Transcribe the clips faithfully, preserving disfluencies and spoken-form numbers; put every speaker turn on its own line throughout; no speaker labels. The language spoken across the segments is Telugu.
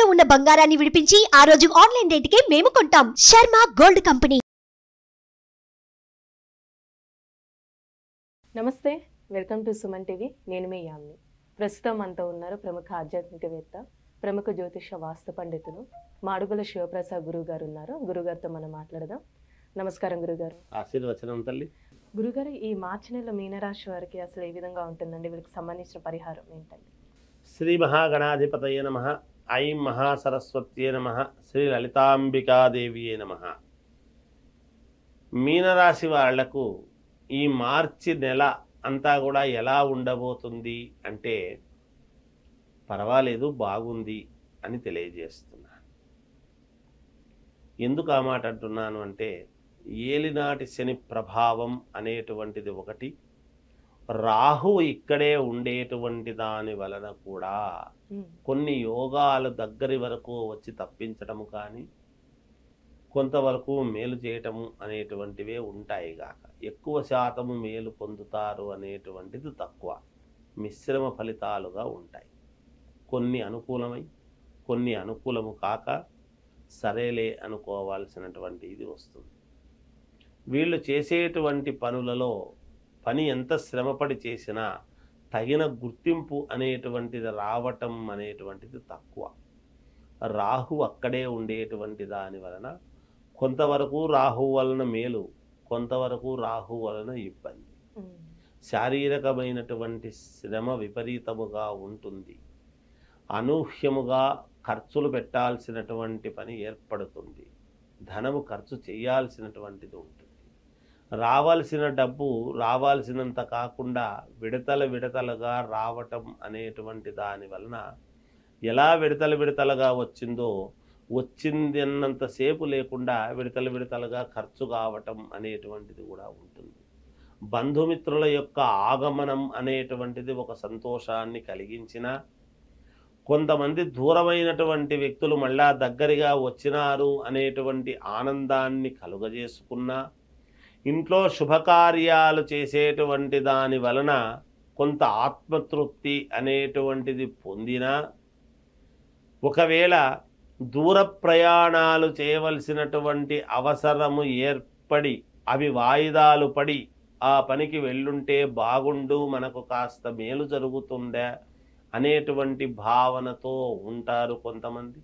తాకట్టులో ఉన్న బంగారాన్ని విడిపించి ఆ రోజు ఆన్లైన్ రేటుకే మేము కొంటాం. Sharma gold company.
నమస్తే, వెల్కమ్ టు సుమన్ టీవీ. నేను మీ యామ్ని. ప్రస్తుతం మనతో ఉన్నారు ప్రముఖ ఆధ్యాత్మికవేత్త, ప్రముఖ జ్యోతిష వాస్తు పండితులు మాడుగుల శివప్రసాద్ గురువు గారు ఉన్నారు. గురుగారితో మనం మాట్లాడదాం. నమస్కారం గురుగారు.
ఆశీర్వచనం తల్లి.
గురుగారు, ఈ మార్చి నెల మీనరాశి వారికి అసలు ఏ విధంగా ఉంటుందండి? వీళ్ళకి సంబంధించిన పరిహారం ఏంటండి?
శ్రీ మహాగణాధిపతయ నమః. ఐం మహాసరస్వత్యే నమః. శ్రీ లలితాంబికాదేవియే నమః. మీనరాశి వాళ్లకు ఈ మార్చి నెల అంతా కూడా ఎలా ఉండబోతుంది అంటే, పర్వాలేదు, బాగుంది అని తెలియజేస్తున్నాను. ఎందుకు ఆ మాట అంటున్నాను అంటే, ఏలినాటి శని ప్రభావం అనేటువంటిది ఒకటి, రాహు ఇక్కడే ఉండేటువంటి దాని వలన కూడా కొన్ని యోగాలు దగ్గరి వరకు వచ్చి తప్పించటము కానీ కొంతవరకు మేలు చేయటము అనేటువంటివే ఉంటాయి గాక ఎక్కువ శాతము మేలు పొందుతారు అనేటువంటిది తక్కువ. మిశ్రమ ఫలితాలుగా ఉంటాయి. కొన్ని అనుకూలమై కొన్ని అనుకూలము కాక సరేలే అనుకోవాల్సినటువంటి ఇది వస్తుంది. వీళ్ళు చేసేటువంటి పనులలో పని ఎంత శ్రమపడి చేసినా తగిన గుర్తింపు అనేటువంటిది రావటం అనేటువంటిది తక్కువ. రాహు అక్కడే ఉండేటువంటి దాని వలన కొంతవరకు రాహు వలన మేలు, కొంతవరకు రాహు వలన ఇబ్బంది. శారీరకమైనటువంటి శ్రమ విపరీతముగా ఉంటుంది. అనూహ్యముగా ఖర్చులు పెట్టాల్సినటువంటి పని ఏర్పడుతుంది. ధనము ఖర్చు చేయాల్సినటువంటిది ఉంటుంది. రావాల్సిన డబ్బు రావాల్సినంత కాకుండా విడతల విడతలుగా రావటం అనేటువంటి దాని వలన ఎలా విడతల విడతలుగా వచ్చిందో, వచ్చింది అన్నంతసేపు లేకుండా విడతల విడతలుగా ఖర్చు కావటం అనేటువంటిది కూడా ఉంటుంది. బంధుమిత్రుల యొక్క ఆగమనం అనేటువంటిది ఒక సంతోషాన్ని కలిగించిన, కొంతమంది దూరమైనటువంటి వ్యక్తులు మళ్ళా దగ్గరగా వచ్చినారు అనేటువంటి ఆనందాన్ని కలుగజేసుకున్నా, ఇంట్లో శుభకార్యాలు చేసేటువంటి దాని వలన కొంత ఆత్మతృప్తి అనేటువంటిది పొందినా, ఒకవేళ దూర ప్రయాణాలు చేయవలసినటువంటి అవసరము ఏర్పడి అవి వాయిదాలు పడి ఆ పనికి వెళ్ళుంటే బాగుండు, మనకు కాస్త మేలు జరుగుతుందా అనేటువంటి భావనతో ఉంటారు కొంతమంది.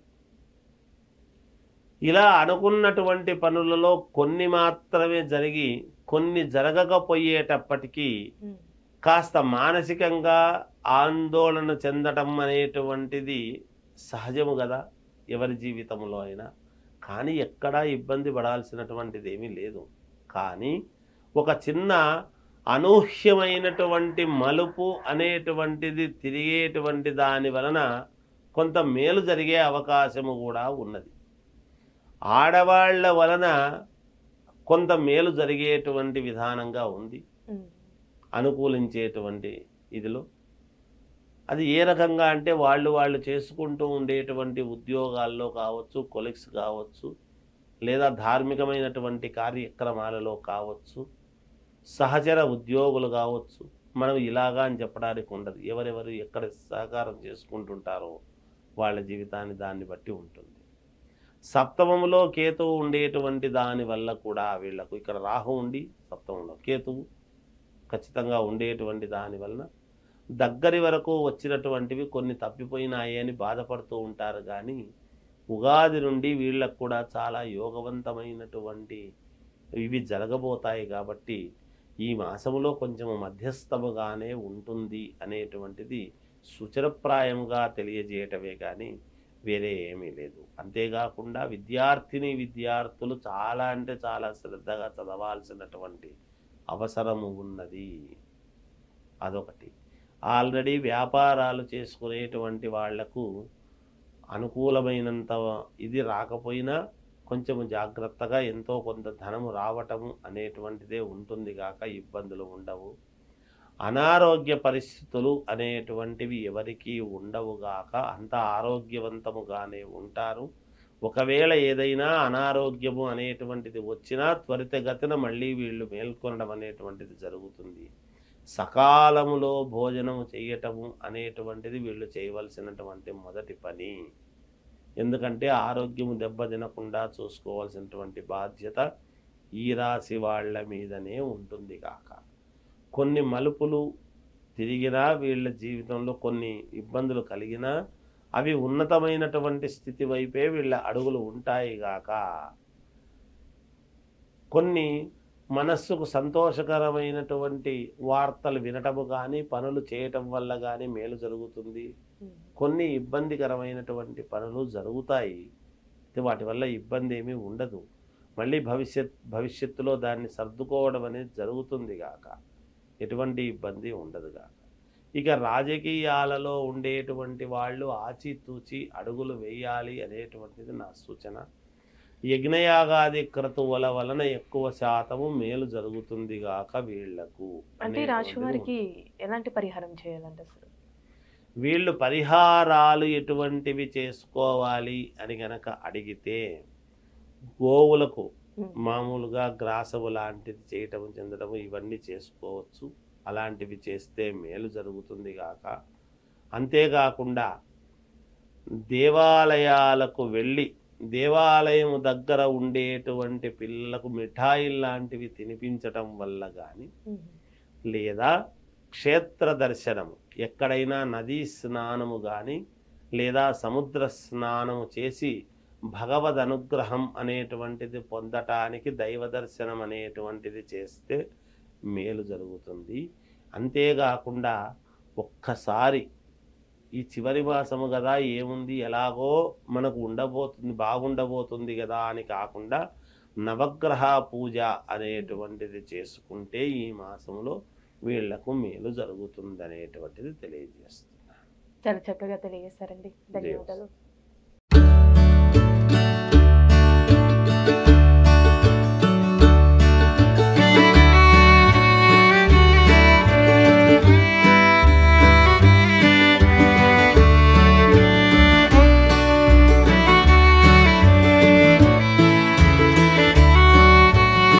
ఇలా అనుకున్నటువంటి పనులలో కొన్ని మాత్రమే జరిగి కొన్ని జరగకపోయేటప్పటికీ కాస్త మానసికంగా ఆందోళన చెందటం అనేటువంటిది సహజము కదా ఎవరి జీవితంలో అయినా. కానీ ఎక్కడా ఇబ్బంది పడాల్సినటువంటిది ఏమీ లేదు. కానీ ఒక చిన్న అనూహ్యమైనటువంటి మలుపు అనేటువంటిది తిరిగేటువంటి దాని వలన కొంత మేలు జరిగే అవకాశము కూడా ఉన్నది. ఆడవాళ్ల వలన కొంత మేలు జరిగేటువంటి విధానంగా ఉంది అనుకూలించేటువంటి ఇదిలో. అది ఏ రకంగా అంటే, వాళ్ళు వాళ్ళు చేసుకుంటూ ఉండేటువంటి ఉద్యోగాల్లో కావచ్చు, కొలీగ్స్ కావచ్చు, లేదా ధార్మికమైనటువంటి కార్యక్రమాలలో కావచ్చు, సహచర ఉద్యోగులు కావచ్చు. మనం ఇలాగా అని చెప్పడానికి ఉండదు. ఎవరెవరు ఎక్కడ సహకారం చేసుకుంటుంటారో వాళ్ళ జీవితాన్ని దాన్ని బట్టి ఉంటుంది. సప్తమంలో కేతువు ఉండేటువంటి దాని వల్ల కూడా వీళ్లకు, ఇక్కడ రాహు ఉండి సప్తమంలో కేతువు ఖచ్చితంగా ఉండేటువంటి దాని వలన దగ్గరి వరకు వచ్చినటువంటివి కొన్ని తప్పిపోయినాయి అని బాధపడుతూ ఉంటారు. కానీ ఉగాది నుండి వీళ్ళకు కూడా చాలా యోగవంతమైనటువంటి ఇవి జరగబోతాయి. కాబట్టి ఈ మాసములో కొంచెం మధ్యస్థముగానే ఉంటుంది అనేటువంటిది సూచనప్రాయంగా తెలియజేయటమే కానీ వేరే ఏమీ లేదు. అంతేకాకుండా విద్యార్థిని విద్యార్థులు చాలా అంటే చాలా శ్రద్ధగా చదవాల్సినటువంటి అవసరము ఉన్నది. అదొకటి. ఆల్రెడీ వ్యాపారాలు చేసుకునేటువంటి వాళ్లకు అనుకూలమైనంత ఇది రాకపోయినా కొంచెము జాగ్రత్తగా ఎంతో కొంత ధనము రావటము అనేటువంటిదే ఉంటుంది కాక ఇబ్బందులు ఉండవు. అనారోగ్య పరిస్థితులు అనేటువంటివి ఎవరికీ ఉండవుగాక అంత ఆరోగ్యవంతముగానే ఉంటారు. ఒకవేళ ఏదైనా అనారోగ్యము అనేటువంటిది వచ్చినా త్వరితగతిన మళ్ళీ వీళ్ళు మేల్కొనడం అనేటువంటిది జరుగుతుంది. ఎందుకంటే ఆరోగ్యం దెబ్బతినకుండా చూసుకోవాల్సినటువంటి బాధ్యత ఈ రాశి వాళ్ళ మీదనే ఉంటుంది కాక కొన్ని మలుపులు తిరిగినా వీళ్ళ జీవితంలో కొన్ని ఇబ్బందులు కలిగినా అవి ఉన్నతమైనటువంటి స్థితి వైపే వీళ్ళ అడుగులు ఉంటాయి గాక కొన్ని మనస్సుకు సంతోషకరమైనటువంటి వార్తలు వినటము కానీ పనులు చేయటం వల్ల కానీ మేలు జరుగుతుంది. కొన్ని ఇబ్బందికరమైనటువంటి పనులు జరుగుతాయి, వాటి వల్ల ఇబ్బంది ఏమీ ఉండదు. మళ్ళీ భవిష్యత్ భవిష్యత్తులో దాన్ని సర్దుకోవడం అనేది జరుగుతుంది గాక ఎటువంటి ఇబ్బంది ఉండదు గాక. ఇక రాజకీయాలలో ఉండేటువంటి వాళ్ళు ఆచితూచి అడుగులు వేయాలి అనేటువంటిది నా సూచన. యజ్ఞయాగాది క్రతువుల వలన ఎక్కువ శాతము మేలు జరుగుతుంది గాక వీళ్లకు.
అంటే రాశి వారికి ఎలాంటి పరిహారం చేయాలంటే అసలు
వీళ్ళు పరిహారాలు ఎటువంటివి చేసుకోవాలి అని గనక అడిగితే గోవులకు మామూలుగా గ్రాసము లాంటిది చేయటం చెందడము ఇవన్నీ చేసుకోవచ్చు. అలాంటివి చేస్తే మేలు జరుగుతుంది గాక. అంతేకాకుండా దేవాలయాలకు వెళ్ళి దేవాలయం దగ్గర ఉండేటువంటి పిల్లలకు మిఠాయిల్ లాంటివి తినిపించటం వల్ల కానీ లేదా క్షేత్ర దర్శనము ఎక్కడైనా నదీ స్నానము కానీ లేదా సముద్ర స్నానము చేసి భగవద్ అనుగ్రహం అనేటువంటిది పొందటానికి దైవ దర్శనం అనేటువంటిది చేస్తే మేలు జరుగుతుంది. అంతేకాకుండా ఒక్కసారి ఈ చివరి మాసము కదా ఏముంది ఎలాగో మనకు ఉండబోతుంది బాగుండబోతుంది కదా అని కాకుండా నవగ్రహ పూజ అనేటువంటిది చేసుకుంటే ఈ మాసంలో వీళ్లకు మేలు జరుగుతుంది అనేటువంటిది తెలియజేస్తున్నాను.
చాలా చక్కగా తెలియజేస్తారండి. ధన్యవాదాలు.